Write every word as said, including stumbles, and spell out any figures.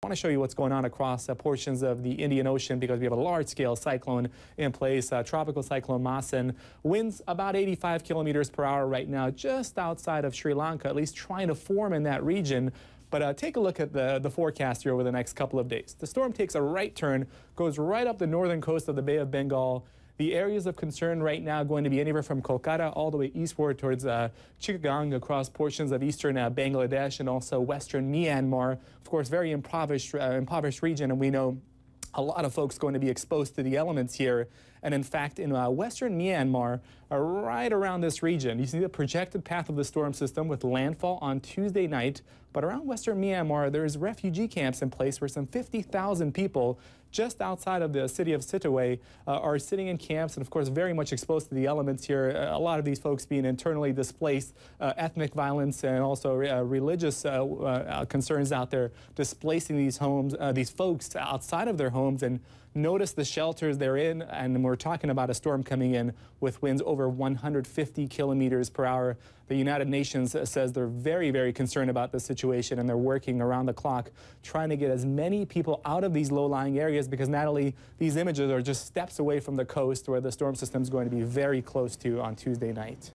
want to show you what's going on across uh, portions of the Indian Ocean because we have a large-scale cyclone in place, uh, tropical cyclone Masan. Winds about eighty-five kilometers per hour right now, just outside of Sri Lanka, at least trying to form in that region. But uh, take a look at the, the forecast here over the next couple of days. The storm takes a right turn, goes right up the northern coast of the Bay of Bengal. The areas of concern right now going to be anywhere from Kolkata all the way eastward towards uh, Chittagong, across portions of eastern uh, Bangladesh and also western Myanmar. Of course, very impoverished, uh, impoverished region, and we know a lot of folks going to be exposed to the elements here. And in fact, in uh, western Myanmar, uh, right around this region, you see the projected path of the storm system with landfall on Tuesday night. But around western Myanmar, there's refugee camps in place where some fifty thousand people just outside of the city of Sittaway uh, are sitting in camps and, of course, very much exposed to the elements here. Uh, a lot of these folks being internally displaced, uh, ethnic violence and also uh, religious uh, uh, concerns out there displacing these homes, uh, these folks outside of their homes. And notice the shelters they're in, and we're talking about a storm coming in with winds over one hundred fifty kilometers per hour. The United Nations says they're very, very concerned about the situation, and they're working around the clock trying to get as many people out of these low-lying areas because, Natalie, these images are just steps away from the coast where the storm system is going to be very close to on Tuesday night.